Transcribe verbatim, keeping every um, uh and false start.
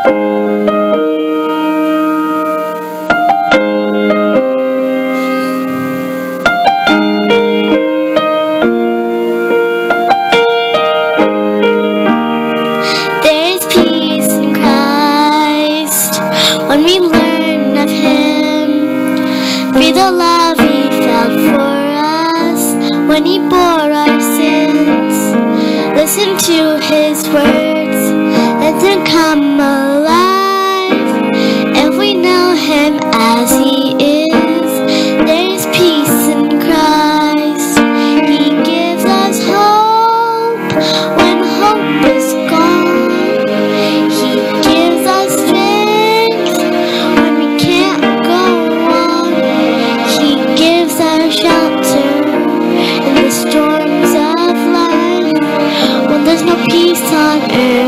When we learn of Him, be the love He felt for us when He bore our sins. Listen to His words, let them come alive. If we know Him as He is, there is peace in Christ. He gives us hope when hope is gone. He gives us strength when we can't go on. He gives us shelter in the storms of life when there's no peace on earth.